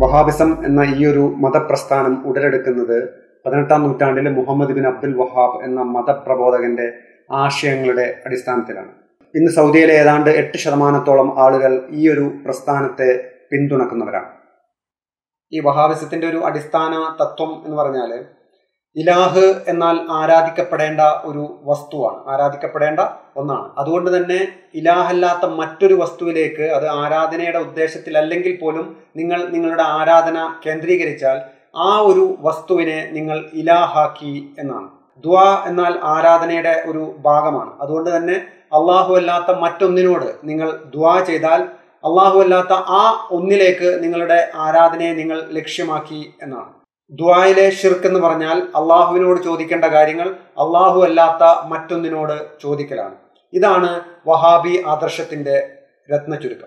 വഹാബിസം എന്ന ഈ ഒരു മതപ്രസ്ഥാനം ഉടലെടുക്കുന്നത് 18-ാം നൂറ്റാണ്ടിൽ മുഹമ്മദ് ബിൻ അബ്ദുൽ വഹാബ് എന്ന മതപ്രബോധകന്റെ ആശയങ്ങളുടെ അടിസ്ഥാനത്തിലാണ്. ഇന്ന് സൗദിയിലെ ഏതാണ്ട് 8% ആളുകൾ ഈ ഒരു പ്രസ്ഥാനത്തെ പിന്തുണക്കുന്നവരാണ്. ഈ വഹാബിസത്തിന്റെ ഒരു അടിസ്ഥാന തത്വം എന്ന് പറഞ്ഞാൽ ഇലാഹ് എന്നാൽ ആരാധിക്കപ്പെടേണ്ട ഒരു വസ്തുവാണ്, ആരാധിക്കപ്പെടേണ്ട ഒന്നാണ്. അതുകൊണ്ട് തന്നെ ഇലാഹല്ലാത്ത മറ്റൊരു വസ്തുവിലേക്ക്, അത് ആരാധനയുടെ ഉദ്ദേശത്തിലല്ലെങ്കിൽ പോലും നിങ്ങൾ നിങ്ങളുടെ ആരാധന കേന്ദ്രീകരിച്ചാൽ ആ ഒരു വസ്തുവിനെ നിങ്ങൾ ഇലാഹാക്കി എന്നാണ്. ദുആ എന്നാൽ ആരാധനയുടെ ഒരു ഭാഗമാണ്. അതുകൊണ്ട് തന്നെ അള്ളാഹു അല്ലാത്ത മറ്റൊന്നിനോട് നിങ്ങൾ ദുആ ചെയ്താൽ അള്ളാഹു അല്ലാത്ത ആ ഒന്നിലേക്ക് നിങ്ങളുടെ ആരാധനയെ നിങ്ങൾ ലക്ഷ്യമാക്കി എന്നാണ്. ദുആയിലെ ഷിർക്ക് എന്ന് പറഞ്ഞാൽ അള്ളാഹുവിനോട് ചോദിക്കേണ്ട കാര്യങ്ങൾ അള്ളാഹു അല്ലാത്ത മറ്റൊന്നിനോട് ചോദിക്കലാണ്. ഇതാണ് വഹാബി ആദർശത്തിന്റെ രത്നചുരുക്കം.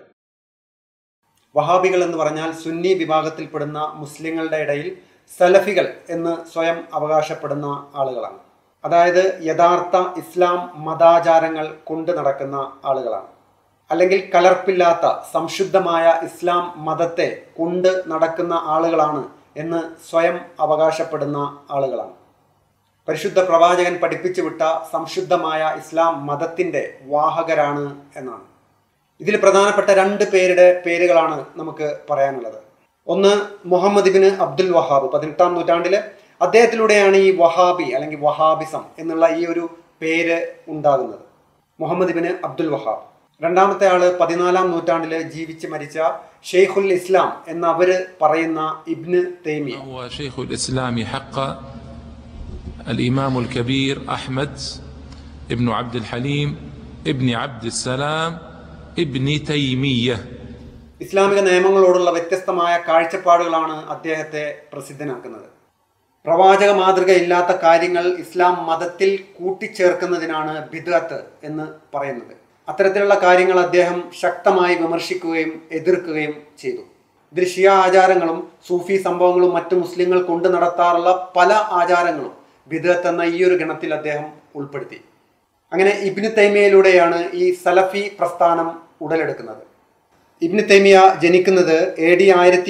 വഹാബികൾ എന്ന് പറഞ്ഞാൽ സുന്നി വിഭാഗത്തിൽപ്പെടുന്ന മുസ്ലിങ്ങളുടെ ഇടയിൽ സലഫികൾ എന്ന് സ്വയം അവകാശപ്പെടുന്ന ആളുകളാണ്. അതായത് യഥാർത്ഥ ഇസ്ലാം മതാചാരങ്ങൾ കൊണ്ട് നടക്കുന്ന ആളുകളാണ്. അല്ലെങ്കിൽ കലർപ്പില്ലാത്ത സംശുദ്ധമായ ഇസ്ലാം മതത്തെ കൊണ്ട് നടക്കുന്ന ആളുകളാണ് എന്ന് സ്വയം അവകാശപ്പെടുന്ന ആളുകളാണ്. പരിശുദ്ധ പ്രവാചകൻ പഠിപ്പിച്ചു വിട്ട സംശുദ്ധമായ ഇസ്ലാം മതത്തിന്റെ വാഹകരാണ് എന്നാണ്. ഇതിൽ പ്രധാനപ്പെട്ട 2 പേരുടെ പേരുകളാണ് നമുക്ക് പറയാനുള്ളത്. ഒന്ന് മുഹമ്മദ് ബിൻ അബ്ദുൽ വഹാബ്, 18-ാം നൂറ്റാണ്ടില് അദ്ദേഹത്തിലൂടെയാണ് ഈ വഹാബി അല്ലെങ്കിൽ വഹാബിസം എന്നുള്ള ഈ ഒരു പേര് ഉണ്ടാകുന്നത്. Muhammad bin Abdul Wahhab. രണ്ടാമത്തെ ആള് 14-ാം നൂറ്റാണ്ടില് ജീവിച്ച് മരിച്ച ഷെയ്ഖുൽ ഇസ്ലാം എന്നവര് പറയുന്ന ഇബ്ന് തൈമിയ. ഷെയ്ഖുൽ ഇസ്ലാമി ഹഖ അൽ-ഇമാമുൽ കബീർ Ahmad ibn Abdul Halim ibn Abdussalam ibn Taymiyyah. ഇസ്ലാമിക നിയമങ്ങളോടുള്ള വ്യത്യസ്തമായ കാഴ്ചപ്പാടുകളാണ് അദ്ദേഹത്തെ പ്രസിദ്ധനാക്കുന്നത്. പ്രവാചക മാതൃകയില്ലാത്ത കാര്യങ്ങൾ ഇസ്ലാം മതത്തിൽ കൂട്ടിച്ചേർക്കുന്നതിനാണ് ബിദ്അത്ത് എന്ന് പറയുന്നത്. അത്തരത്തിലുള്ള കാര്യങ്ങൾ അദ്ദേഹം ശക്തമായി വിമർശിക്കുകയും എതിർക്കുകയും ചെയ്തു. ഇതിൽ ഷിയ ആചാരങ്ങളും സൂഫി സംഭവങ്ങളും മറ്റു മുസ്ലിങ്ങൾ കൊണ്ട് നടത്താറുള്ള പല ആചാരങ്ങളും ബിദ്അത്ത് എന്ന ഈ ഒരു ഗണത്തിൽ അദ്ദേഹം ഉൾപ്പെടുത്തി. അങ്ങനെ ഇബ്നു തൈമിയയിലൂടെയാണ് ഈ സലഫി പ്രസ്ഥാനം ഉടലെടുക്കുന്നത്. ഇബ്നു തൈമിയ ജനിക്കുന്നത് AD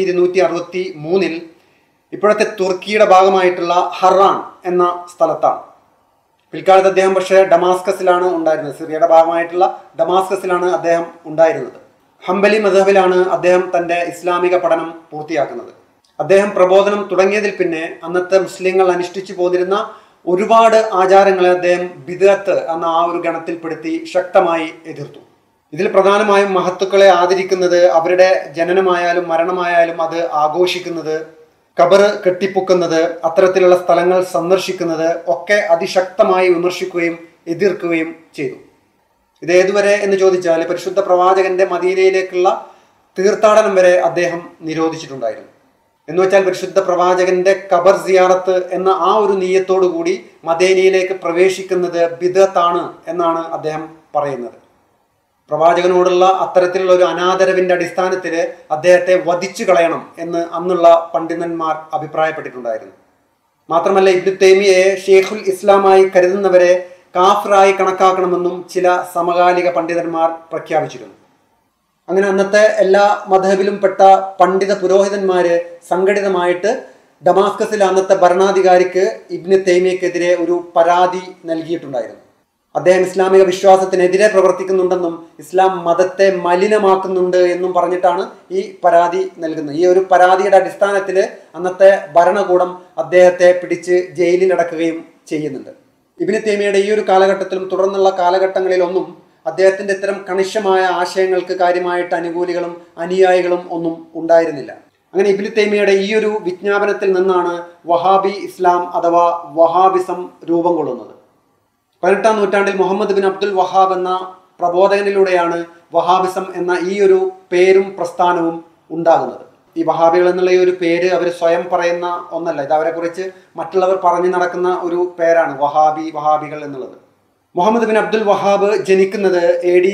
1263 ഇപ്പോഴത്തെ തുർക്കിയുടെ ഭാഗമായിട്ടുള്ള ഹറാൻ എന്ന സ്ഥലത്താണ്. പിൽക്കാലത്ത് അദ്ദേഹം പക്ഷേ ഡമാസ്കസിലാണ് ഉണ്ടായിരുന്നത്. സിറിയയുടെ ഭാഗമായിട്ടുള്ള ഡമാസ്കസിലാണ് അദ്ദേഹം ഉണ്ടായിരുന്നത്. ഹംബലി മദ്ഹബിലാണ് അദ്ദേഹം തൻ്റെ ഇസ്ലാമിക പഠനം പൂർത്തിയാക്കുന്നത്. അദ്ദേഹം പ്രബോധനം തുടങ്ങിയതിൽ പിന്നെ അന്നത്തെ മുസ്ലിങ്ങൾ അനുഷ്ഠിച്ചു പോന്നിരുന്ന ഒരുപാട് ആചാരങ്ങളെ അദ്ദേഹം ബിദ്അത്ത് എന്ന ആ ഒരു ഗണത്തിൽപ്പെടുത്തി ശക്തമായി എതിർത്തു. ഇതിൽ പ്രധാനമായും മഹത്തുക്കളെ ആദരിക്കുന്നത്, അവരുടെ ജനനമായാലും മരണമായാലും അത് ആഘോഷിക്കുന്നത്, ഖബർ കെട്ടിപ്പൊക്കുന്നത്, അത്തരത്തിലുള്ള സ്ഥലങ്ങൾ സന്ദർശിക്കുന്നത് ഒക്കെ അതിശക്തമായി വിമർശിക്കുകയും എതിർക്കുകയും ചെയ്തു. ഇത് ഏതുവരെ എന്ന് ചോദിച്ചാൽ പരിശുദ്ധ പ്രവാചകന്റെ മദീനയിലേക്കുള്ള തീർത്ഥാടനം വരെ അദ്ദേഹം നിരോധിച്ചിട്ടുണ്ടായിരുന്നു. എന്ന് വെച്ചാൽ പരിശുദ്ധ പ്രവാചകന്റെ ഖബർ സിയാറത്ത് എന്ന ആ ഒരു നീയത്തോടു കൂടി മദീനയിലേക്ക് പ്രവേശിക്കുന്നത് ബിദ്അത്താണ് എന്നാണ് അദ്ദേഹം പറയുന്നത്. പ്രവാചകനോടുള്ള അത്തരത്തിലുള്ള ഒരു അനാദരവിന്റെ അടിസ്ഥാനത്തിൽ അദ്ദേഹത്തെ വധിച്ചു കളയണം എന്ന് അന്നുള്ള പണ്ഡിതന്മാർ അഭിപ്രായപ്പെട്ടിട്ടുണ്ടായിരുന്നു. മാത്രമല്ല ഇബ്നു തൈമിയയെ ഷെയ്ഖുൽ ഇസ്ലാമായി കരുതുന്നവരെ കാഫിറായി കണക്കാക്കണമെന്നും ചില സമകാലിക പണ്ഡിതന്മാർ പ്രഖ്യാപിച്ചിരുന്നു. അങ്ങനെ അന്നത്തെ എല്ലാ മദ്ഹബിലും പെട്ട പണ്ഡിത പുരോഹിതന്മാര് സംഘടിതമായിട്ട് ഡമാസ്കസിലെ അന്നത്തെ ഭരണാധികാരിക്ക് ഇബ്നു തൈമിയക്കെതിരെ ഒരു പരാതി നൽകിയിട്ടുണ്ടായിരുന്നു. അദ്ദേഹം ഇസ്ലാമിക വിശ്വാസത്തിനെതിരെ പ്രവർത്തിക്കുന്നുണ്ടെന്നും ഇസ്ലാം മതത്തെ മലിനമാക്കുന്നുണ്ട് എന്നും പറഞ്ഞിട്ടാണ് ഈ പരാതി നൽകുന്നത്. ഈ ഒരു പരാതിയുടെ അടിസ്ഥാനത്തിൽ അന്നത്തെ ഭരണകൂടം അദ്ദേഹത്തെ പിടിച്ച് ജയിലിലടക്കുകയും ചെയ്യുന്നുണ്ട്. ഇബ്നു തൈമിയയുടെ ഈ ഒരു കാലഘട്ടത്തിലും തുടർന്നുള്ള കാലഘട്ടങ്ങളിലൊന്നും അദ്ദേഹത്തിന്റെ ഇത്തരം കണിശമായ ആശയങ്ങൾക്ക് കാര്യമായിട്ട് അനുകൂലികളും അനുയായികളും ഒന്നും ഉണ്ടായിരുന്നില്ല. അങ്ങനെ ഇബ്നു തൈമിയയുടെ ഈ ഒരു വിജ്ഞാപനത്തിൽ നിന്നാണ് വഹാബി ഇസ്ലാം അഥവാ വഹാബിസം രൂപം കൊള്ളുന്നത്. 18-ാം നൂറ്റാണ്ടിൽ മുഹമ്മദ് ബിൻ അബ്ദുൽ വഹാബ് എന്ന പ്രബോധകനിലൂടെയാണ് വഹാബിസം എന്ന ഈ ഒരു പേരും പ്രസ്ഥാനവും ഉണ്ടാകുന്നത്. ഈ വഹാബികൾ എന്നുള്ള ഈ ഒരു പേര് അവർ സ്വയം പറയുന്ന ഒന്നല്ല, ഇത് അവരെ കുറിച്ച് മറ്റുള്ളവർ പറഞ്ഞു നടക്കുന്ന ഒരു പേരാണ് വഹാബികൾ എന്നുള്ളത്. മുഹമ്മദ് ബിൻ അബ്ദുൽ വഹാബ് ജനിക്കുന്നത് AD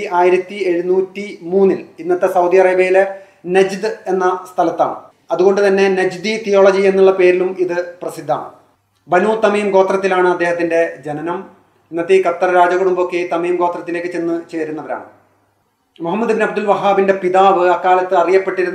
1703 ഇന്നത്തെ സൗദി അറേബ്യയിലെ നജ്ദ് എന്ന സ്ഥലത്താണ്. അതുകൊണ്ട് തന്നെ നജ്ദി തിയോളജി എന്നുള്ള പേരിലും ഇത് പ്രസിദ്ധമാണ്. ബനു തമീം ഗോത്രത്തിലാണ് അദ്ദേഹത്തിന്റെ ജനനം. ഇന്നത്തെ ഈ ഖത്തർ രാജകുടുംബമൊക്കെ ഈ തമീം ഗോത്രത്തിലേക്ക് ചെന്ന് ചേരുന്നവരാണ്. മുഹമ്മദ് ബിൻ അബ്ദുൽ വഹാബിന്റെ പിതാവ് അക്കാലത്ത് അറിയപ്പെട്ടിരുന്ന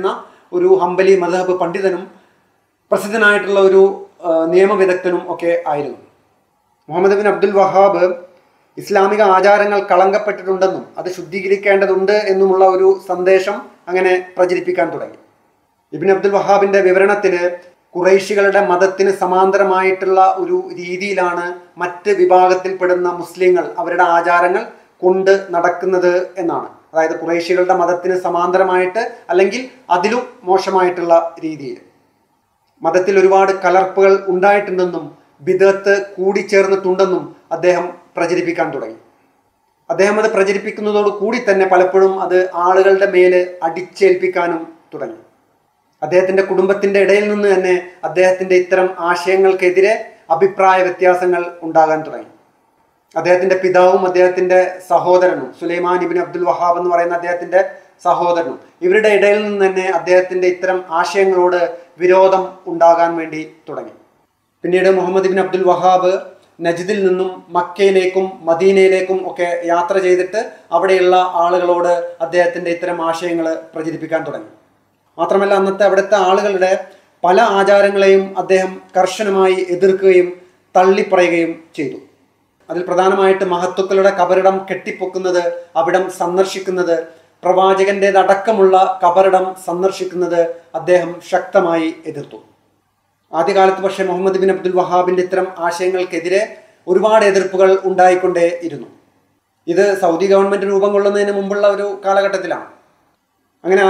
ഒരു ഹംബലി മദ്ഹബ് പണ്ഡിതനും പ്രസിദ്ധനായിട്ടുള്ള ഒരു നിയമവിദഗ്ധനും ഒക്കെ ആയിരുന്നു. മുഹമ്മദ് ബിൻ അബ്ദുൽ വഹാബ് ഇസ്ലാമിക ആചാരങ്ങൾ കളങ്കപ്പെട്ടിട്ടുണ്ടെന്നും അത് ശുദ്ധീകരിക്കേണ്ടതുണ്ട് എന്നുമുള്ള ഒരു സന്ദേശം അങ്ങനെ പ്രചരിപ്പിക്കാൻ തുടങ്ങി. ഇബ്നു അബ്ദുൽ വഹാബിന്റെ വിവരണത്തിൽ ഖുറൈശികളുടെ മതത്തിന് സമാന്തരമായിട്ടുള്ള ഒരു രീതിയിലാണ് മറ്റ് വിഭാഗത്തിൽപ്പെടുന്ന മുസ്ലിങ്ങൾ അവരുടെ ആചാരങ്ങൾ കൊണ്ട് നടക്കുന്നത് എന്നാണ്. അതായത് ഖുറൈശികളുടെ മതത്തിന് സമാന്തരമായിട്ട് അല്ലെങ്കിൽ അതിലും മോശമായിട്ടുള്ള രീതിയിൽ മതത്തിൽ ഒരുപാട് കലർപ്പുകൾ ഉണ്ടായിട്ടുണ്ടെന്നും ബിദ്അത്ത് കൂടിച്ചേർന്നിട്ടുണ്ടെന്നും അദ്ദേഹം പ്രചരിപ്പിക്കാൻ തുടങ്ങി. അദ്ദേഹം അത് പ്രചരിപ്പിക്കുന്നതോട് കൂടി തന്നെ പലപ്പോഴും അത് ആളുകളുടെ മേല് അടിച്ചേൽപ്പിക്കാനും തുടങ്ങി. അദ്ദേഹത്തിൻ്റെ കുടുംബത്തിൻ്റെ ഇടയിൽ നിന്ന് തന്നെ അദ്ദേഹത്തിൻ്റെ ഇത്തരം ആശയങ്ങൾക്കെതിരെ അഭിപ്രായ വ്യത്യാസങ്ങൾ ഉണ്ടാകാൻ തുടങ്ങി. അദ്ദേഹത്തിൻ്റെ പിതാവും അദ്ദേഹത്തിൻ്റെ സഹോദരനും സുലൈമാൻ ഇബ്നു അബ്ദുൽ വഹാബ് എന്ന് പറയുന്ന അദ്ദേഹത്തിൻ്റെ സഹോദരനും ഇവരുടെ ഇടയിൽ നിന്ന് തന്നെ അദ്ദേഹത്തിൻ്റെ ഇത്തരം ആശയങ്ങളോട് വിരോധം ഉണ്ടാകാൻ വേണ്ടി തുടങ്ങി. പിന്നീട് മുഹമ്മദ് ഇബ്നു അബ്ദുൽ വഹാബ് നജ്ദിൽ നിന്നും മക്കയിലേക്കും മദീനയിലേക്കും ഒക്കെ യാത്ര ചെയ്തിട്ട് അവിടെയുള്ള ആളുകളോട് അദ്ദേഹത്തിൻ്റെ ഇത്തരം ആശയങ്ങൾ പ്രചരിപ്പിക്കാൻ തുടങ്ങി. മാത്രമല്ല അന്നത്തെ അവിടുത്തെ ആളുകളുടെ പല ആചാരങ്ങളെയും അദ്ദേഹം കർശനമായി എതിർക്കുകയും തള്ളിപ്പറയുകയും ചെയ്തു. അതിൽ പ്രധാനമായിട്ട് മഹത്തുക്കളുടെ കബറിടം കെട്ടിപ്പൊക്കുന്നത്, അവിടം സന്ദർശിക്കുന്നത്, പ്രവാചകൻ്റെതടക്കമുള്ള കബറിടം സന്ദർശിക്കുന്നത് അദ്ദേഹം ശക്തമായി എതിർത്തു. ആദ്യകാലത്ത് പക്ഷേ മുഹമ്മദ് ബിൻ അബ്ദുൽ വഹാബിൻ്റെ ഇത്തരം ആശയങ്ങൾക്കെതിരെ ഒരുപാട് എതിർപ്പുകൾ ഉണ്ടായിക്കൊണ്ടേ ഇരുന്നു. ഇത് സൗദി ഗവൺമെൻറ് രൂപം കൊള്ളുന്നതിന് മുമ്പുള്ള ഒരു കാലഘട്ടത്തിലാണ്. അങ്ങനെ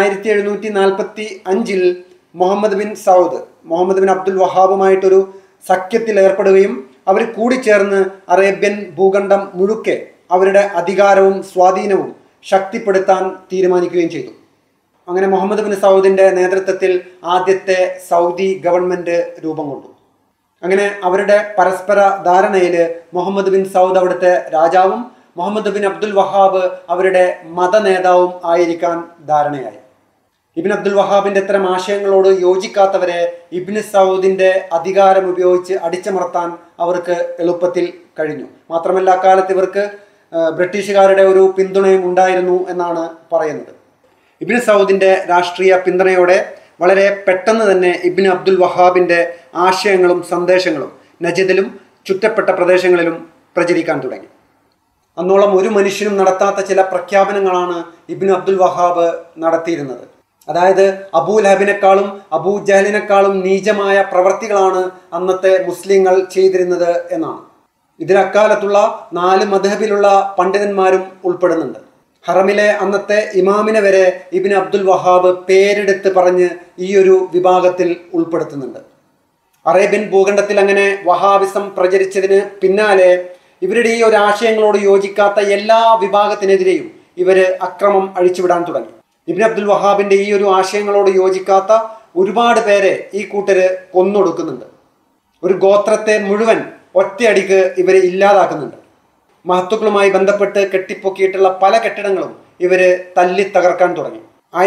1745 Muhammad bin Saud Muhammad bin Abdul വഹാബുമായിട്ടൊരു സഖ്യത്തിൽ ഏർപ്പെടുകയും അവർ കൂടിച്ചേർന്ന് അറേബ്യൻ ഭൂഖണ്ഡം മുഴുക്കെ അവരുടെ അധികാരവും സ്വാധീനവും ശക്തിപ്പെടുത്താൻ തീരുമാനിക്കുകയും ചെയ്തു. അങ്ങനെ മുഹമ്മദ് ബിൻ സൗദിൻ്റെ നേതൃത്വത്തിൽ ആദ്യത്തെ സൗദി ഗവൺമെൻറ് രൂപം കൊണ്ടു. അങ്ങനെ അവരുടെ പരസ്പര ധാരണയിൽ മുഹമ്മദ് ബിൻ സൗദ് അവിടുത്തെ രാജാവും മുഹമ്മദ് ബിൻ അബ്ദുൽ വഹാബ് അവരുടെ മത നേതാവും ആയിരിക്കാൻ ധാരണയായി. ഇബ്നു അബ്ദുൽ വഹാബിൻ്റെ ഇത്തരം ആശയങ്ങളോട് യോജിക്കാത്തവരെ ഇബ്നു സൗദിൻ്റെ അധികാരം ഉപയോഗിച്ച് അടിച്ചമർത്താൻ അവർക്ക് എളുപ്പത്തിൽ കഴിഞ്ഞു. മാത്രമല്ല അക്കാലത്ത് ഇവർക്ക് ബ്രിട്ടീഷുകാരുടെ ഒരു പിന്തുണയും ഉണ്ടായിരുന്നു എന്നാണ് പറയുന്നത്. ഇബ്നു സൗദിൻ്റെ രാഷ്ട്രീയ പിന്തുണയോടെ വളരെ പെട്ടെന്ന് തന്നെ ഇബ്നു അബ്ദുൽ വഹാബിൻ്റെ ആശയങ്ങളും സന്ദേശങ്ങളും നജ്ദിലും ചുറ്റപ്പെട്ട പ്രദേശങ്ങളിലും പ്രചരിക്കാൻ തുടങ്ങി. അന്നോളം ഒരു മനുഷ്യനും നടത്താത്ത ചില പ്രഖ്യാപനങ്ങളാണ് ഇബ്നു അബ്ദുൽ വഹാബ് നടത്തിയിരുന്നത്. അതായത് അബൂ ലഹബിനേക്കാളും അബൂ ജഹലിനേക്കാളും നീചമായ പ്രവർത്തികളാണ് അന്നത്തെ മുസ്ലിങ്ങൾ ചെയ്തിരുന്നത് എന്നാണ്. ഇതിൽ അക്കാലത്തുള്ള 4 മദ്ഹബിലുള്ള പണ്ഡിതന്മാരും ഉൾപ്പെടുന്നുണ്ട്. ഹറമിലെ അന്നത്തെ ഇമാമിനെ വരെ ഇബ്നു അബ്ദുൽ വഹാബ് പേരെടുത്ത് പറഞ്ഞ് ഈ ഒരു വിഭാഗത്തിൽ ഉൾപ്പെടുത്തുന്നുണ്ട്. അറേബ്യൻ ഭൂഖണ്ഡത്തിൽ അങ്ങനെ വഹാബിസം പ്രചരിച്ചതിന് പിന്നാലെ ഇവരുടെ ഈ ഒരു ആശയങ്ങളോട് യോജിക്കാത്ത എല്ലാ വിഭാഗത്തിനെതിരെയും ഇവർ അക്രമം അഴിച്ചുവിടാൻ തുടങ്ങി. ഇബ്നു അബ്ദുൽ വഹാബിൻ്റെ ഈ ഒരു ആശയങ്ങളോട് യോജിക്കാത്ത ഒരുപാട് പേരെ ഈ കൂട്ടര് കൊന്നൊടുക്കുന്നുണ്ട്. ഒരു ഗോത്രത്തെ മുഴുവൻ ഒറ്റയടിക്ക് ഇവർ ഇല്ലാതാക്കുന്നുണ്ട്. മഹത്തുക്കളുമായി ബന്ധപ്പെട്ട് കെട്ടിപ്പൊക്കിയിട്ടുള്ള പല കെട്ടിടങ്ങളും ഇവർ തല്ലി തകർക്കാൻ തുടങ്ങി.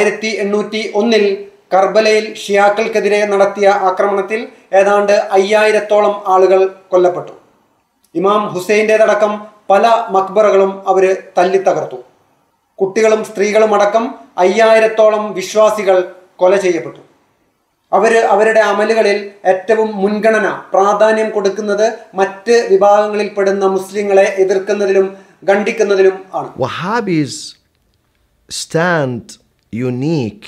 1801 കർബലയിൽ ഷിയാക്കൾക്കെതിരെ നടത്തിയ ആക്രമണത്തിൽ ഏതാണ്ട് 5000-ഓളം ആളുകൾ കൊല്ലപ്പെട്ടു. ഇമാം ഹുസൈൻ്റെതടക്കം പല മക്ബറകളും അവർ തല്ലി തകർത്തു. കുട്ടികളും സ്ത്രീകളും അടക്കം 5000-ഓളം വിശ്വാസികൾ കൊല ചെയ്യപ്പെട്ടു. അവരുടെ അമലുകളിൽ ഏറ്റവും മുൻഗണന പ്രാധാന്യം കൊടുക്കുന്നത് മറ്റ് വിഭാഗങ്ങളിൽപ്പെടുന്ന മുസ്ലിങ്ങളെ എതിർക്കുന്നതിലും ഖണ്ഡിക്കുന്നതിലും ആണ്. Wahhabis stand unique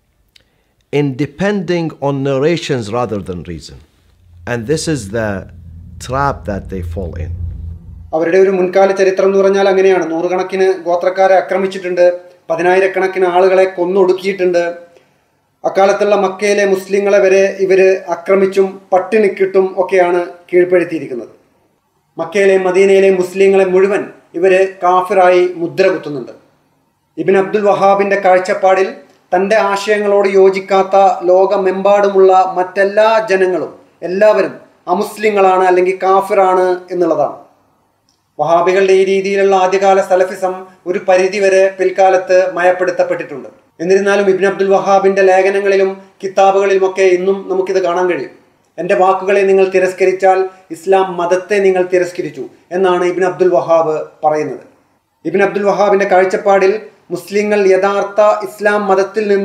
in depending on narrations rather than reason, and this is the trap that they fall in. അവരുടെ ഒരു മുൻകാല ചരിത്രം എന്ന് പറഞ്ഞാൽ അങ്ങനെയാണ്. 100 കണക്കിന് ഗോത്രക്കാരെ ആക്രമിച്ചിട്ടുണ്ട്, 10,000-കണക്കിന് ആളുകളെ കൊന്നൊടുക്കിയിട്ടുണ്ട്. അക്കാലത്തുള്ള മക്കയിലെ മുസ്ലിങ്ങളെ വരെ ഇവർ ആക്രമിച്ചും പട്ടിണിക്കിട്ടും ഒക്കെയാണ് കീഴ്പ്പെടുത്തിയിരിക്കുന്നത്. മക്കയിലെയും മദീനയിലെയും മുസ്ലിങ്ങളെ മുഴുവൻ ഇവർ കാഫിറായി മുദ്ര കുത്തുന്നുണ്ട്. ഇബ്നു അബ്ദുൽ വഹാബിൻ്റെ കാഴ്ചപ്പാടിൽ തൻ്റെ ആശയങ്ങളോട് യോജിക്കാത്ത ലോകമെമ്പാടുമുള്ള മറ്റെല്ലാ ജനങ്ങളും എല്ലാവരും അമുസ്ലിങ്ങളാണ് അല്ലെങ്കിൽ കാഫിറാണ് എന്നുള്ളതാണ്. വഹാബികളുടെ ഈ രീതിയിലുള്ള ആദ്യകാല സലഫിസം ഒരു പരിധിവരെ പിൽക്കാലത്ത് മയപ്പെടുത്തപ്പെട്ടിട്ടുണ്ട്. എന്നിരുന്നാലും ഇബ്നു അബ്ദുൽ വഹാബിൻ്റെ ലേഖനങ്ങളിലും കിതാബുകളിലുമൊക്കെ ഇന്നും നമുക്കിത് കാണാൻ കഴിയും. എൻ്റെ വാക്കുകളെ നിങ്ങൾ തിരസ്കരിച്ചാൽ ഇസ്ലാം മതത്തെ നിങ്ങൾ തിരസ്കരിച്ചു എന്നാണ് ഇബ്നു അബ്ദുൽ വഹാബ് പറയുന്നത്. ഇബ്നു അബ്ദുൽ വഹാബിൻ്റെ കാഴ്ചപ്പാടിൽ മുസ്ലിങ്ങൾ യഥാർത്ഥ ഇസ്ലാം മതത്തിൽ നിന്നും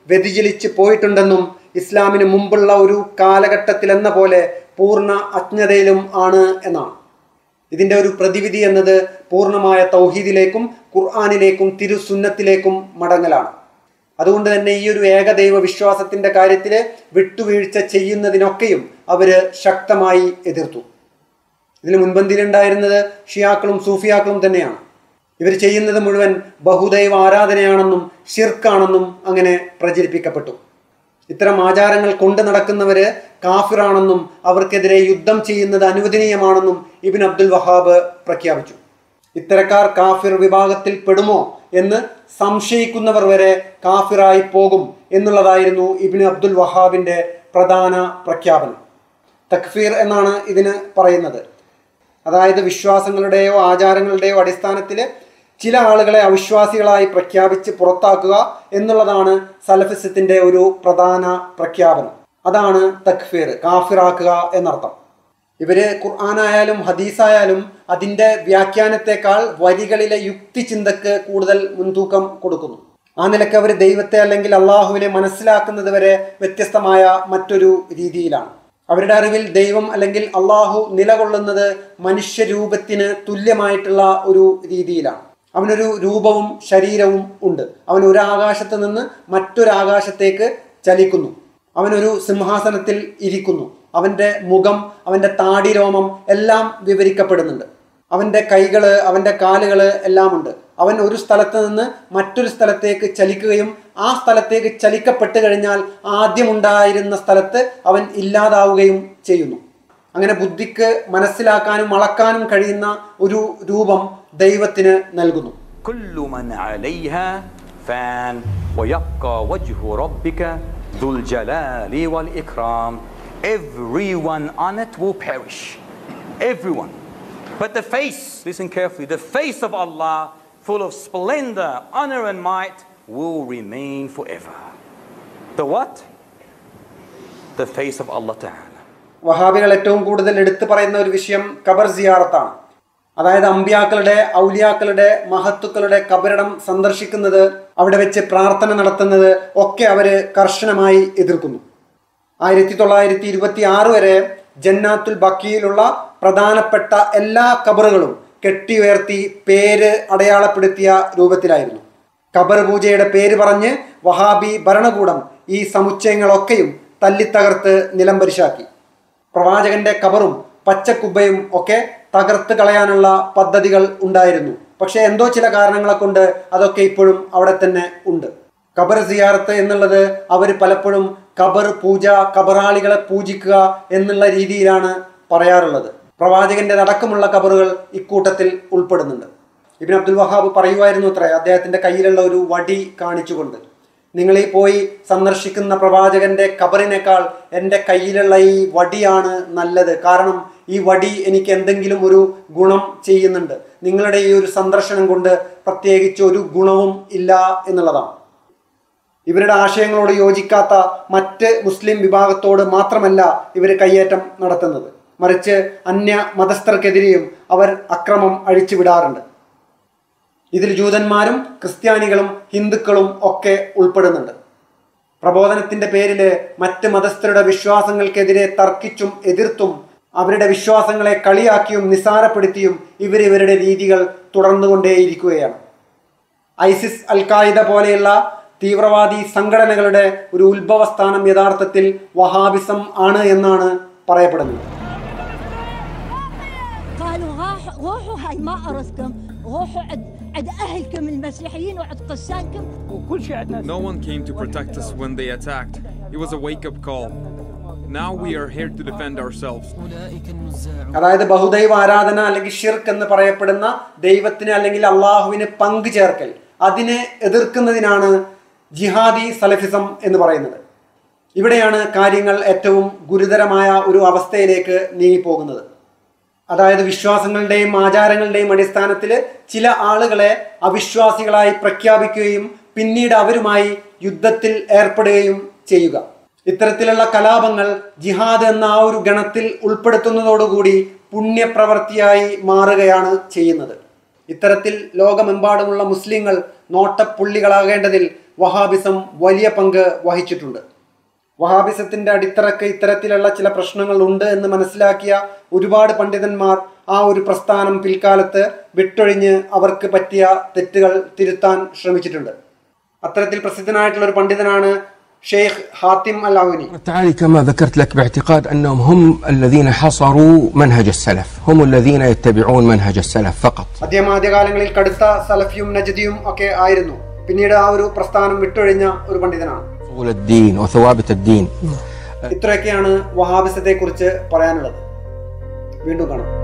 വ്യതിചലിച്ച് പോയിട്ടുണ്ടെന്നും ഇസ്ലാമിന് മുമ്പുള്ള ഒരു കാലഘട്ടത്തിലെന്ന പോലെ പൂർണ്ണ അജ്ഞതയിലും ആണ് എന്നാണ്. ഇതിൻ്റെ ഒരു പ്രതിവിധി എന്നത് പൂർണ്ണമായ തൗഹീദിലേക്കും ഖുർആനിലേക്കും തിരുസുന്നത്തിലേക്കും മടങ്ങലാണ്. അതുകൊണ്ട് തന്നെ ഈ ഒരു ഏകദൈവ വിശ്വാസത്തിൻ്റെ കാര്യത്തിൽ വിട്ടുവീഴ്ച ചെയ്യുന്നതിനൊക്കെയും അവർ ശക്തമായി എതിർത്തു. ഇതിന് മുൻപന്തിയിലുണ്ടായിരുന്നത് ഷിയാക്കളും സൂഫിയാക്കളും തന്നെയാണ്. ഇവർ ചെയ്യുന്നത് മുഴുവൻ ബഹുദൈവ ആരാധനയാണെന്നും ഷിർക്കാണെന്നും അങ്ങനെ പ്രചരിപ്പിക്കപ്പെട്ടു. ഇത്തരം ആചാരങ്ങൾ കൊണ്ട് നടക്കുന്നവര് കാഫിറാണെന്നും അവർക്കെതിരെ യുദ്ധം ചെയ്യുന്നത് അനുവദനീയമാണെന്നും ഇബ്നു അബ്ദുൽ വഹാബ് പ്രഖ്യാപിച്ചു. ഇത്തരക്കാർ കാഫിർ വിഭാഗത്തിൽ പെടുമോ എന്ന് സംശയിക്കുന്നവർ വരെ കാഫിറായി പോകും എന്നുള്ളതായിരുന്നു ഇബ്നു അബ്ദുൽ വഹാബിന്റെ പ്രധാന പ്രഖ്യാപനം. തക്ഫീർ എന്നാണ് ഇതിന് പറയുന്നത്. അതായത് വിശ്വാസങ്ങളുടെയോ ആചാരങ്ങളുടെയോ അടിസ്ഥാനത്തിൽ ചില ആളുകളെ അവിശ്വാസികളായി പ്രഖ്യാപിച്ച് പുറത്താക്കുക എന്നുള്ളതാണ് സലഫിസത്തിന്റെ ഒരു പ്രധാന പ്രഖ്യാപനം. അതാണ് തക്ഫീർ, കാഫിറാക്കുക എന്നർത്ഥം. ഇവര് ഖുർആനായാലും ഹദീസായാലും അതിൻ്റെ വ്യാഖ്യാനത്തെക്കാൾ വരികളിലെ യുക്തി ചിന്തക്ക് കൂടുതൽ മുൻതൂക്കം കൊടുക്കുന്നു. ആ നിലയ്ക്ക് അവർ ദൈവത്തെ അല്ലെങ്കിൽ അള്ളാഹുവിനെ മനസ്സിലാക്കുന്നത് വരെ വ്യത്യസ്തമായ മറ്റൊരു രീതിയിലാണ്. അവരുടെ അറിവിൽ ദൈവം അല്ലെങ്കിൽ അള്ളാഹു നിലകൊള്ളുന്നത് മനുഷ്യരൂപത്തിന് തുല്യമായിട്ടുള്ള ഒരു രീതിയിലാണ്. അവനൊരു രൂപവും ശരീരവും ഉണ്ട്. അവൻ ഒരു ആകാശത്ത് നിന്ന് മറ്റൊരാകാശത്തേക്ക് ചലിക്കുന്നു. അവനൊരു സിംഹാസനത്തിൽ ഇരിക്കുന്നു. അവൻ്റെ മുഖം, അവൻ്റെ താടിരോമം എല്ലാം വിവരിക്കപ്പെടുന്നുണ്ട്. അവൻ്റെ കൈകള്, അവൻ്റെ കാലുകള് എല്ലാം ഉണ്ട്. അവൻ ഒരു സ്ഥലത്ത് നിന്ന് മറ്റൊരു സ്ഥലത്തേക്ക് ചലിക്കുകയും ആ സ്ഥലത്തേക്ക് ചലിക്കപ്പെട്ട് കഴിഞ്ഞാൽ ആദ്യമുണ്ടായിരുന്ന സ്ഥലത്ത് അവൻ ഇല്ലാതാവുകയും ചെയ്യുന്നു. അങ്ങനെ ബുദ്ധിക്ക് മനസ്സിലാക്കാനും അളക്കാനും കഴിയുന്ന ഒരു രൂപം ദൈവത്തിന് നൽകുന്നു. കുല്ലു മൻ അലൈഹാ ഫാൻ വയബ്ഖാ വജ്ഹു റബ്ബിക ദുൽ ജലാലി വൽ ഇക്റാം. Everyone on it will perish. Everyone. But the face, listen carefully, the face of Allah, full of splendor, honor and might, will remain forever. The what? The face of Allah Ta'ala. വഹാബികൾ ഏറ്റവും കൂടുതൽ എടുത്തു പറയുന്ന ഒരു വിഷയം ഖബർ സിയാറത്താണ്. അതായത് അമ്പിയാക്കളുടെ, ഔലിയാക്കളുടെ, മഹത്തുക്കളുടെ ഖബറിടം സന്ദർശിക്കുന്നത്, അവിടെ വെച്ച് പ്രാർത്ഥന നടത്തുന്നത് ഒക്കെ അവര് കർശനമായി എതിർക്കുന്നു. 1926 വരെ ജന്നാത്തുൽ ബഖീയിലുള്ള പ്രധാനപ്പെട്ട എല്ലാ ഖബറുകളും കെട്ടിയുയർത്തി പേര് അടയാളപ്പെടുത്തിയ രൂപത്തിലായിരുന്നു. ഖബർ പൂജയുടെ പേര് പറഞ്ഞ് വഹാബി ഭരണകൂടം ഈ സമുച്ചയങ്ങളൊക്കെയും തല്ലിത്തകർത്ത് നിലംപരിശാക്കി. പ്രവാചകന്റെ ഖബറും പച്ചക്കുബ്ബയും ഒക്കെ തകർത്ത് കളയാനുള്ള പദ്ധതികൾ ഉണ്ടായിരുന്നു. പക്ഷേ എന്തോ ചില കാരണങ്ങളെ കൊണ്ട് അതൊക്കെ ഇപ്പോഴും അവിടെ തന്നെ ഉണ്ട്. ഖബർ സിയാറത്ത് എന്നുള്ളത് അവർ പലപ്പോഴും ഖബർ പൂജ, ഖബറാളികളെ പൂജിക്കുക എന്നുള്ള രീതിയിലാണ് പറയാറുള്ളത്. പ്രവാചകന്റെ അടക്കമുള്ള ഖബറുകൾ ഇക്കൂട്ടത്തിൽ ഉൾപ്പെടുന്നുണ്ട്. ഇബ്നു അബ്ദുൽ വഹാബ് പറയുമായിരുന്നു അത്രേ, അദ്ദേഹത്തിന്റെ കയ്യിലുള്ള ഒരു വടി കാണിച്ചുകൊണ്ട്, നിങ്ങൾ ഈ പോയി സന്ദർശിക്കുന്ന പ്രവാചകന്റെ ഖബറിനേക്കാൾ എൻ്റെ കയ്യിലുള്ള ഈ വടിയാണ് നല്ലത്. കാരണം ഈ വടി എനിക്ക് എന്തെങ്കിലും ഒരു ഗുണം ചെയ്യുന്നുണ്ട്. നിങ്ങളുടെ ഈ ഒരു സന്ദർശനം കൊണ്ട് പ്രത്യേകിച്ച് ഒരു ഗുണവും ഇല്ല എന്നുള്ളതാണ്. ഇവരുടെ ആശയങ്ങളോട് യോജിക്കാത്ത മറ്റ് മുസ്ലിം വിഭാഗത്തോട് മാത്രമല്ല ഇവർ കയ്യേറ്റം നടത്തുന്നത്, മറിച്ച് അന്യ മതസ്ഥർക്കെതിരെയും അവർ അക്രമം അഴിച്ചുവിടാറുണ്ട്. ഇതിൽ ജൂതന്മാരും ക്രിസ്ത്യാനികളും ഹിന്ദുക്കളും ഒക്കെ ഉൾപ്പെടുന്നുണ്ട്. പ്രബോധനത്തിന്റെ പേരിൽ മറ്റ് മതസ്ഥരുടെ വിശ്വാസങ്ങൾക്കെതിരെ തർക്കിച്ചും എതിർത്തും അവരുടെ വിശ്വാസങ്ങളെ കളിയാക്കിയും നിസാരപ്പെടുത്തിയും ഇവരുടെ രീതികൾ തുടർന്നുകൊണ്ടേയിരിക്കുകയാണ്. ഐസിസ്, അൽ ഖായിദ പോലെയുള്ള തീവ്രവാദി സംഘടനകളുടെ ഒരു ഉത്ഭവസ്ഥാനം യഥാർത്ഥത്തിൽ വഹാബിസം ആണ് എന്നാണ് പറയപ്പെടുന്നത്. روحوا هاي ما قرصكم، روحوا عند أهلكم المسيحيين وعند قسانكم وكل شيء عندنا. No one came to protect us when they attacked. It was a wake-up call. Now we are here to defend ourselves. അതായത് ബഹുദൈവ ആരാധന അല്ലെങ്കിൽ ഷിർക്ക് എന്ന് പറയപ്പെടുന്ന ദൈവത്തിന് അല്ലെങ്കിൽ അള്ളാഹുവിന് പങ്കു ചേർക്കൽ, അതിനെ എതിർക്കുന്നതിനാണ് ജിഹാദി സലഫിസം എന്ന് പറയുന്നത്. ഇവിടെയാണ് കാര്യങ്ങൾ ഏറ്റവും ഗുരുതരമായ ഒരു അവസ്ഥയിലേക്ക് നീങ്ങിപ്പോകുന്നത്. അതായത് വിശ്വാസങ്ങളുടെയും ആചാരങ്ങളുടെയും അടിസ്ഥാനത്തിൽ ചില ആളുകളെ അവിശ്വാസികളായി പ്രഖ്യാപിക്കുകയും പിന്നീട് അവരുമായി യുദ്ധത്തിൽ ഏർപ്പെടുകയും ചെയ്യുക. ഇത്തരത്തിലുള്ള കലാപങ്ങൾ ജിഹാദ് എന്ന ആ ഒരു ഗണത്തിൽ ഉൾപ്പെടുത്തുന്നതോടുകൂടി പുണ്യപ്രവൃത്തിയായി മാറുകയാണ് ചെയ്യുന്നത്. ഇത്തരത്തിൽ ലോകമെമ്പാടുമുള്ള മുസ്ലിങ്ങൾ നോട്ടപ്പുള്ളികളാകേണ്ടതിൽ വഹാബിസം വലിയ പങ്ക് വഹിച്ചിട്ടുണ്ട്. വഹാബിസത്തിന്റെ അടിത്തറക്ക് ഇത്തരത്തിലുള്ള ചില പ്രശ്നങ്ങൾ ഉണ്ട് എന്ന് മനസ്സിലാക്കിയ ഒരുപാട് പണ്ഡിതന്മാർ ആ ഒരു പ്രസ്ഥാനം പിൽക്കാലത്ത് വിട്ടൊഴിഞ്ഞ് അവർക്ക് പറ്റിയ തെറ്റുകൾ തിരുത്താൻ ശ്രമിച്ചിട്ടുണ്ട്. അത്തരത്തിൽ പ്രസിദ്ധനായിട്ടുള്ള ഒരു പണ്ഡിതനാണ് ഷെയ്ഖ് ഹാത്തിം അൽ-ഔനി. تعالي كما ذكرت لك باعتقاد أنهم هم الذين حصروا منهج السلف هم الذين يتبعون منهج السلف فقط. അദ്ദേഹം ആദ്യകാലങ്ങളിൽ കടുത്ത സലഫിയും നജ്ദിയും ഒക്കെ ആയിരുന്നു. പിന്നീട് ആ ഒരു പ്രസ്ഥാനം വിട്ടൊഴിഞ്ഞ ഒരു പണ്ഡിതനാണ്. أصول الدين وثوابت الدين. ഇത്രയൊക്കെയാണ് വഹാബിസത്തെ കുറിച്ച് പറയാനുള്ളത്. വീണ്ടും കാണാം.